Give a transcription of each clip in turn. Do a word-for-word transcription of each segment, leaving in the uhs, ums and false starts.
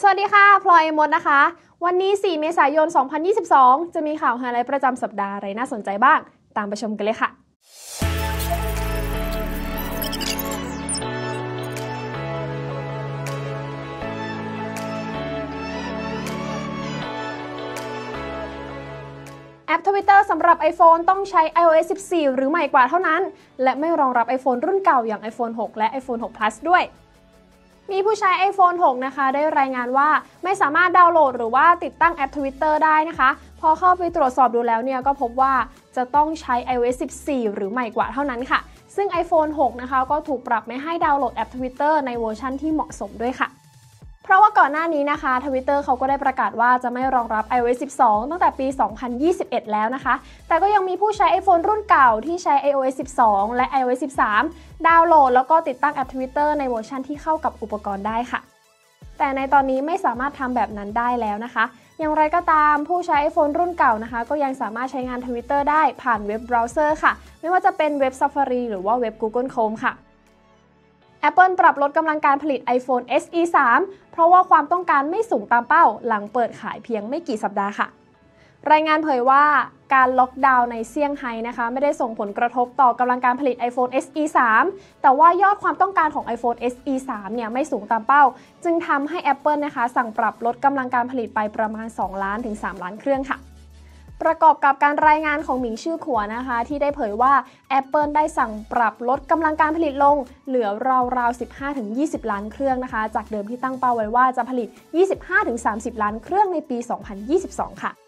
วัสดีค่ะพลอยมดนะคะวันนี้สี่เมษายนสองพันยี่สิบสองจะมีข่าวไฮไลท์ประจำสัปดาห์อะไรน่าสนใจบ้างตามไปชมกันเลยค่ะแอป Twitter สำหรับ iPhone ต้องใช้ ไอ โอ เอส สิบสี่ หรือใหม่กว่าเท่านั้นและไม่รองรับ iPhone รุ่นเก่าอย่าง iPhone หก และ iPhone หก Plus ด้วยมีผู้ใช้ iPhone หก นะคะได้รายงานว่าไม่สามารถดาวน์โหลดหรือว่าติดตั้งแอป Twitter ได้นะคะพอเข้าไปตรวจสอบดูแล้วเนี่ยก็พบว่าจะต้องใช้ ไอ โอ เอส สิบสี่ หรือใหม่กว่าเท่านั้นค่ะซึ่ง iPhone หก นะคะก็ถูกปรับไม่ให้ดาวน์โหลดแอป Twitter ในเวอร์ชันที่เหมาะสมด้วยค่ะเพราะว่าก่อนหน้านี้นะคะ Twitter เขาก็ได้ประกาศว่าจะไม่รองรับ ไอ โอ เอส สิบสอง ตั้งแต่ปี สองพันยี่สิบเอ็ด แล้วนะคะแต่ก็ยังมีผู้ใช้ iPhone รุ่นเก่าที่ใช้ ไอ โอ เอส สิบสอง และ ไอ โอ เอส สิบสาม ดาวน์โหลดแล้วก็ติดตั้งแอป Twitter ในเวอร์ชันที่เข้ากับอุปกรณ์ได้ค่ะแต่ในตอนนี้ไม่สามารถทำแบบนั้นได้แล้วนะคะอย่างไรก็ตามผู้ใช้ iPhone รุ่นเก่านะคะก็ยังสามารถใช้งาน Twitter ได้ผ่านเว็บเบราว์เซอร์ค่ะไม่ว่าจะเป็นเว็บ Safari หรือว่าเว็บ Google Chrome ค่ะ Apple ปรับลดกำลังการผลิต iPhone เอส อี สาม เพราะว่าความต้องการไม่สูงตามเป้าหลังเปิดขายเพียงไม่กี่สัปดาห์ค่ะรายงานเผยว่าการล็อกดาวน์ในเซี่ยงไฮ้นะคะไม่ได้ส่งผลกระทบต่อกำลังการผลิต iPhone เอส อี สาม แต่ว่ายอดความต้องการของ iPhone เอส อี สาม เนี่ยไม่สูงตามเป้าจึงทำให้ Apple นะคะสั่งปรับลดกำลังการผลิตไปประมาณสองล้านถึงสามล้านเครื่องค่ะประกอบกับการรายงานของหมิงชื่อขัวนะคะที่ได้เผยว่า Apple ได้สั่งปรับลดกำลังการผลิตลงเหลือราวๆ สิบห้าถึงยี่สิบ ล้านเครื่องนะคะจากเดิมที่ตั้งเป้าไว้ว่าจะผลิต ยี่สิบห้าถึงสามสิบ ล้านเครื่องในปี สองพันยี่สิบสอง ค่ะ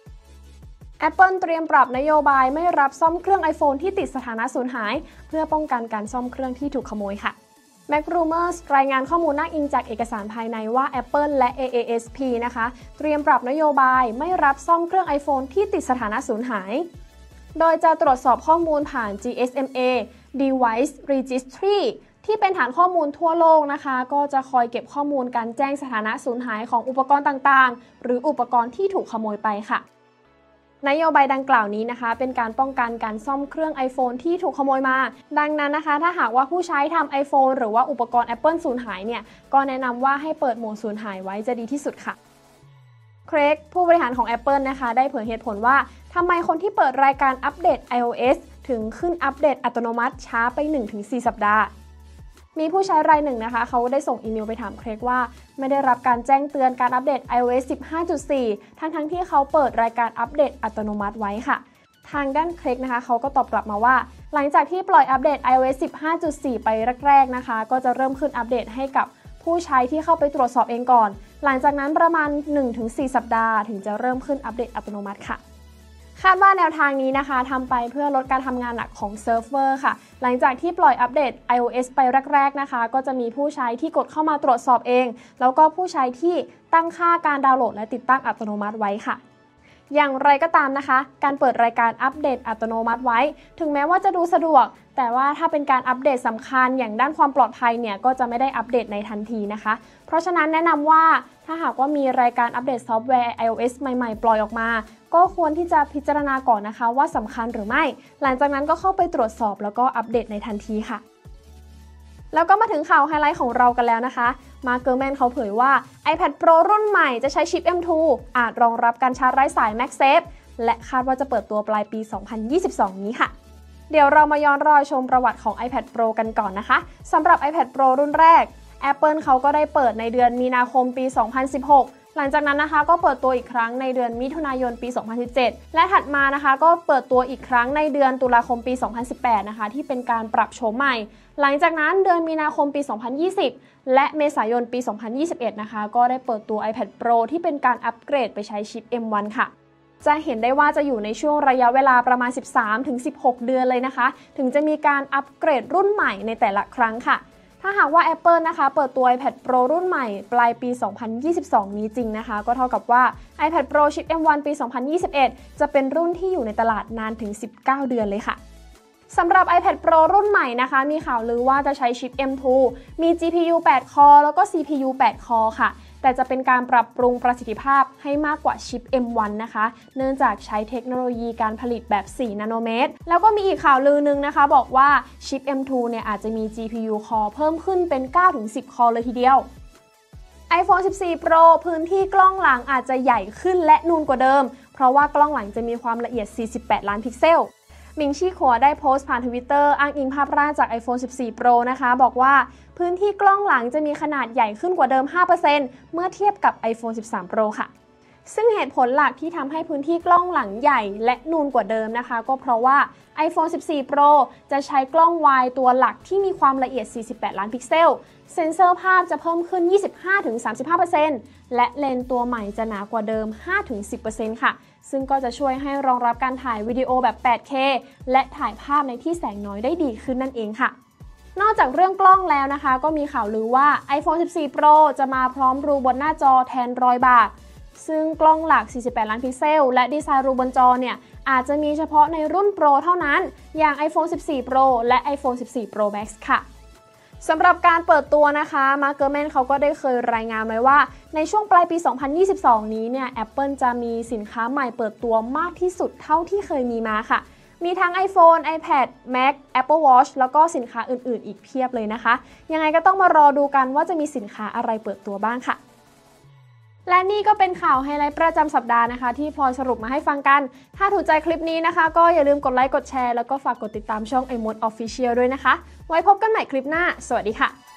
Apple เตรียมปรับนโยบายไม่รับซ่อมเครื่อง iPhone ที่ติดสถานะสูญหายเพื่อป้องกันการซ่อมเครื่องที่ถูกขโมยค่ะ MacRumors รายงานข้อมูลอ้างอิงจากเอกสารภายในว่า Apple และ เอ เอ เอส พี นะคะเตรียมปรับนโยบายไม่รับซ่อมเครื่อง iPhone ที่ติดสถานะสูญหายโดยจะตรวจสอบข้อมูลผ่าน จี เอส เอ็ม เอ Device Registry ที่เป็นฐานข้อมูลทั่วโลกนะคะก็จะคอยเก็บข้อมูลการแจ้งสถานะสูญหายของอุปกรณ์ต่างๆหรืออุปกรณ์ที่ถูกขโมยไปค่ะนโยบายดังกล่าวนี้นะคะเป็นการป้องกันการซ่อมเครื่อง iPhone ที่ถูกขโมยมาดังนั้นนะคะถ้าหากว่าผู้ใช้ทำ iPhone หรือว่าอุปกรณ์ Apple สูญหายเนี่ยก็แนะนำว่าให้เปิดโหมดสูญหายไว้จะดีที่สุดค่ะเครกผู้บริหารของ Apple นะคะได้เผยเหตุผลว่าทำไมคนที่เปิดรายการอัปเดต iOS ถึงขึ้นอัปเดตอัตโนมัติช้าไป หนึ่งถึงสี่ สัปดาห์มีผู้ใช้รายหนึ่งนะคะเขาได้ส่งอีเมลไปถามเครกว่าไม่ได้รับการแจ้งเตือนการอัปเดต ไอ โอ เอส สิบห้าจุดสี่ ทั้งทั้งที่เขาเปิดรายการอัปเดตอัตโนมัติไว้ค่ะทางด้านเครกนะคะเขาก็ตอบกลับมาว่าหลังจากที่ปล่อยอัปเดต ไอ โอ เอส สิบห้าจุดสี่ ไปแรกๆนะคะก็จะเริ่มขึ้นอัปเดตให้กับผู้ใช้ที่เข้าไปตรวจสอบเองก่อนหลังจากนั้นประมาณ หนึ่งถึงสี่ สัปดาห์ถึงจะเริ่มขึ้นอัปเดตอัตโนมัติค่ะคาดว่าแนวทางนี้นะคะทำไปเพื่อลดการทำงานหนักของเซิร์ฟเวอร์ค่ะหลังจากที่ปล่อยอัปเดต ไอ โอ เอส ไปแรกๆนะคะก็จะมีผู้ใช้ที่กดเข้ามาตรวจสอบเองแล้วก็ผู้ใช้ที่ตั้งค่าการดาวน์โหลดและติดตั้งอัตโนมัติไว้ค่ะอย่างไรก็ตามนะคะการเปิดรายการอัปเดตอัตโนมัติไว้ถึงแม้ว่าจะดูสะดวกแต่ว่าถ้าเป็นการอัปเดตสำคัญอย่างด้านความปลอดภัยเนี่ยก็จะไม่ได้อัปเดตในทันทีนะคะเพราะฉะนั้นแนะนำว่าถ้าหากว่ามีรายการอัปเดตซอฟต์แวร์ iOS ใหม่ๆปล่อยออกมาก็ควรที่จะพิจารณาก่อนนะคะว่าสำคัญหรือไม่หลังจากนั้นก็เข้าไปตรวจสอบแล้วก็อัปเดตในทันทีค่ะแล้วก็มาถึงข่าวไฮไลท์ของเรากันแล้วนะคะมาร์ค เกอร์แมนเขาเผยว่า iPad Pro รุ่นใหม่จะใช้ชิป เอ็ม ทู อาจรองรับการชาร์จไร้สาย MagSafe และคาดว่าจะเปิดตัวปลายปี สองพันยี่สิบสอง นี้ค่ะเดี๋ยวเรามาย้อนรอยชมประวัติของ iPad Pro กันก่อนนะคะสำหรับ iPad Pro รุ่นแรก Apple เขาก็ได้เปิดในเดือนมีนาคมปี สองพันสิบหกหลังจากนั้นนะคะก็เปิดตัวอีกครั้งในเดือนมิถุนายนปี สองพันสิบเจ็ด และถัดมานะคะก็เปิดตัวอีกครั้งในเดือนตุลาคมปี สองพันสิบแปด นะคะที่เป็นการปรับโฉมใหม่หลังจากนั้นเดือนมีนาคมปี สองพันยี่สิบ และเมษายนปี สองพันยี่สิบเอ็ด นะคะก็ได้เปิดตัว iPad Pro ที่เป็นการอัปเกรดไปใช้ชิป เอ็ม วัน ค่ะจะเห็นได้ว่าจะอยู่ในช่วงระยะเวลาประมาณ สิบสามถึงสิบหก เดือนเลยนะคะถึงจะมีการอัปเกรดรุ่นใหม่ในแต่ละครั้งค่ะถ้าหากว่า Apple นะคะเปิดตัว iPad Pro รุ่นใหม่ปลายปี สองพันยี่สิบสอง นี้จริงนะคะก็เท่ากับว่า iPad Pro ชิป เอ็ม วัน ปี สองพันยี่สิบเอ็ด จะเป็นรุ่นที่อยู่ในตลาดนานถึงสิบเก้าเดือนเลยค่ะสำหรับ iPad Pro รุ่นใหม่นะคะมีข่าวลือว่าจะใช้ชิป เอ็ม ทู มี จี พี ยู แปด คอร์ แล้วก็ ซี พี ยู แปด คอร์ ค่ะแต่จะเป็นการปรับปรุงประสิทธิภาพให้มากกว่าชิป เอ็ม วัน นะคะเนื่องจากใช้เทคโนโลยีการผลิตแบบ สี่ นาโนเมตรแล้วก็มีอีกข่าวลือนึงนะคะบอกว่าชิป เอ็ม ทู เนี่ยอาจจะมี จี พี ยู Core เพิ่มขึ้นเป็น เก้าถึงสิบ คอร์เลยทีเดียว iPhone สิบสี่ Pro พื้นที่กล้องหลังอาจจะใหญ่ขึ้นและนูนกว่าเดิมเพราะว่ากล้องหลังจะมีความละเอียดสี่สิบแปดล้านพิกเซลมิงชี่ขัวได้โพสต์ผ่าน Twitter อ้างอิงภาพร่างจาก iPhone สิบสี่ Pro นะคะบอกว่าพื้นที่กล้องหลังจะมีขนาดใหญ่ขึ้นกว่าเดิม ห้าเปอร์เซ็นต์ เมื่อเทียบกับ iPhone สิบสาม Pro ค่ะซึ่งเหตุผลหลักที่ทำให้พื้นที่กล้องหลังใหญ่และนูนกว่าเดิมนะคะก็เพราะว่า iPhone สิบสี่ Pro จะใช้กล้อง Wide ตัวหลักที่มีความละเอียดสี่สิบแปดล้านพิกเซลเซ็นเซอร์ภาพจะเพิ่มขึ้น ยี่สิบห้าถึงสามสิบห้าเปอร์เซ็นต์ และเลนส์ตัวใหม่จะหนากว่าเดิม ห้าถึงสิบเปอร์เซ็นต์ ค่ะซึ่งก็จะช่วยให้รองรับการถ่ายวิดีโอแบบ แปดเค และถ่ายภาพในที่แสงน้อยได้ดีขึ้นนั่นเองค่ะนอกจากเรื่องกล้องแล้วนะคะก็มีข่าวลือว่า iPhone สิบสี่ Pro จะมาพร้อมรูบนหน้าจอแทนรอยบากซึ่งกล้องหลักสี่สิบแปดล้านพิกเซลและดีไซน์รูบนจอเนี่ยอาจจะมีเฉพาะในรุ่น Pro เท่านั้นอย่าง iPhone สิบสี่ Pro และ iPhone สิบสี่ Pro Max ค่ะสำหรับการเปิดตัวนะคะมาร์ค เกอร์แมนเขาก็ได้เคยรายงานไว้ว่าในช่วงปลายปี สองพันยี่สิบสอง นี้เนี่ย Apple จะมีสินค้าใหม่เปิดตัวมากที่สุดเท่าที่เคยมีมาค่ะมีทั้ง iPhone, iPad, Mac, Apple Watch แล้วก็สินค้าอื่นๆอีกเพียบเลยนะคะยังไงก็ต้องมารอดูกันว่าจะมีสินค้าอะไรเปิดตัวบ้างค่ะและนี่ก็เป็นข่าวไฮไลท์ประจำสัปดาห์นะคะที่พลอยสรุปมาให้ฟังกันถ้าถูกใจคลิปนี้นะคะก็อย่าลืมกดไลค์กดแชร์แล้วก็ฝากกดติดตามช่อง iMode Official ด้วยนะคะไว้พบกันใหม่คลิปหน้าสวัสดีค่ะ